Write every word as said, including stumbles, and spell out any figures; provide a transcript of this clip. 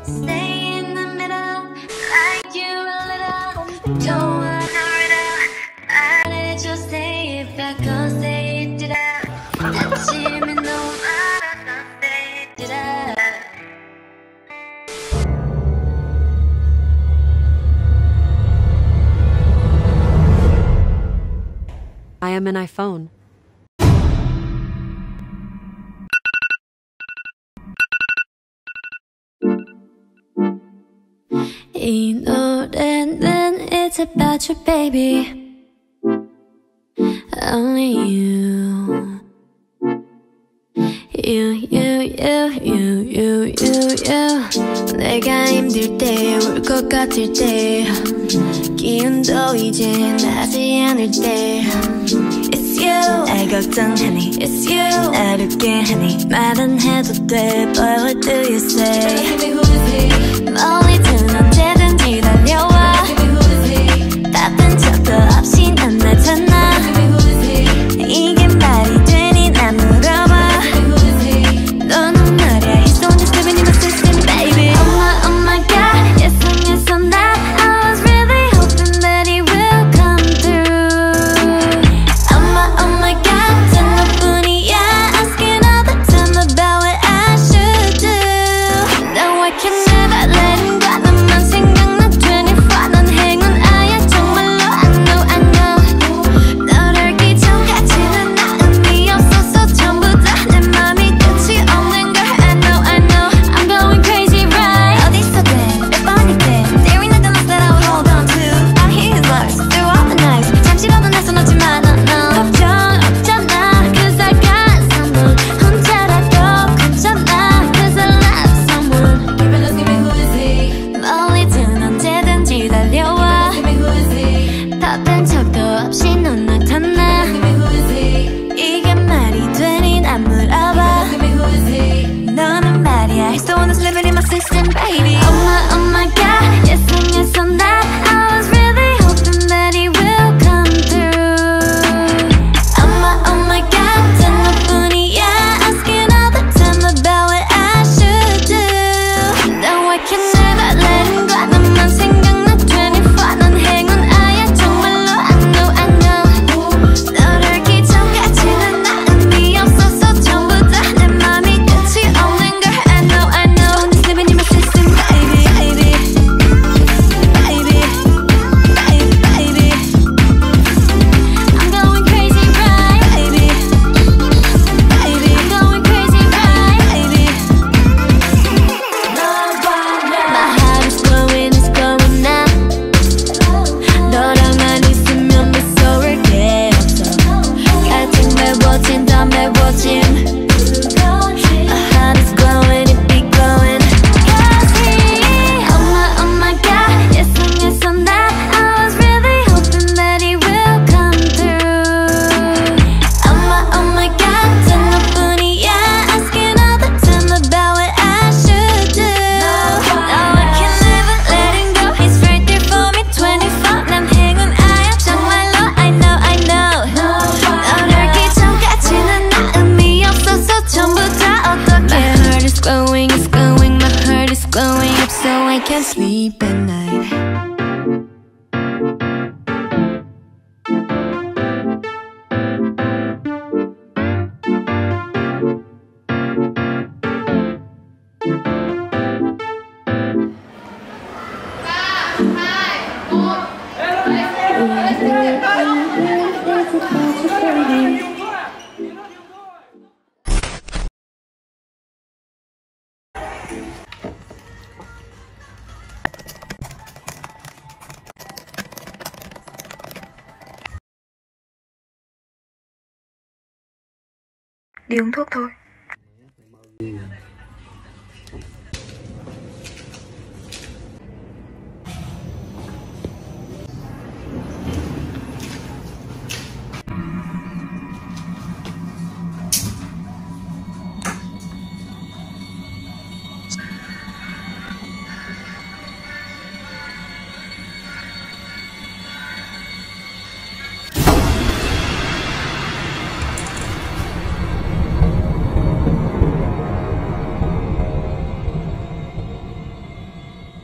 Stay in the middle, like you a little. Don't wanna riddle. I let you say it back, cause say it did I. 아침에 너무 알아서 say it did I. I am an iPhone. 이 노래는 it's about you, baby. Only you. You, you, you, you, you, you, you. 내가 힘들 때, 울 것 같을 때, 기운도 이제 나지 않을 때. It's you. 날 걱정하니, it's you. 날 웃게 하니, 말은 해도 돼, but what do you say? 멀리든 언제든지 달려와. 바쁜 척도 없이 난 날 찾나. 이게 말이 되니 난 물어봐. 너는 말야, he's on just living in my system, baby. Oh my, oh my god, yes and yes on that. I was really hoping that he will come through. Oh my, oh my god, 단 너뿐이야. Asking all the time about what I should do. No, I can never let him go. 너만 생각나 twenty-four. 넌 행운아야 정말로. I know, I know. 널 알기 전까지는 나 의미 없었어. 전부 다 내 맘이 끝이 없는 걸. I know, I know. I'm going crazy, right? 어디서든 몇 번이든 There ain't nothing else that I would hold on to. I hear his voice through all the nights. 잠시라도 내 손 놓지 마, no, no. 걱정 없잖아, cause I got someone. 혼자라도 괜찮아, cause I love someone. Give it, give me who is he? 멀리든 언제든지 달려와. Give me who is he? 바쁜 척도 없이 넌 나타나. Give me who is he? 이게 말이 되니 난 물어봐. Give me who is he? 너는 말이야, he's the one that's living in my system, baby. Oh my, oh my god, yes and yes on that. I was really hoping that he will come through. Oh my, oh my god, 단 너뿐이야. Asking all the time about what I should do. No, I can never let him go. 너만 생각나 twenty-four. 넌 행운아야 정말로. I know, I know. 널 알기 전까지는 나 의미 없었어. 전부 다 내 맘이 끝이 없는 걸. I know, I know. Just living in my system, baby, baby, baby, baby, baby. I'm going crazy, right, baby, baby. I'm going crazy, right, baby. My heart is glowing, it's glowing now. 너랑만 있으면 무서울 게 없어. 같은 매워진 더 매워짐. My heart is glowing, it be glowing. Cause he, oh my, oh my god, yes and yes on that. I was really hoping that he will come through. Oh my, oh my god, 단 너뿐이야. Asking all the time about what I should do. No, I can never let him go. He's right there for me twenty-four. 난 행운아야 정말로. I know, I know. 널 알기 전까지는 나 의미 없어서 전부 다 어떡해. My heart is glowing, it's glowing. My heart is glowing up so I can't sleep at night. Đi uống thuốc thôi.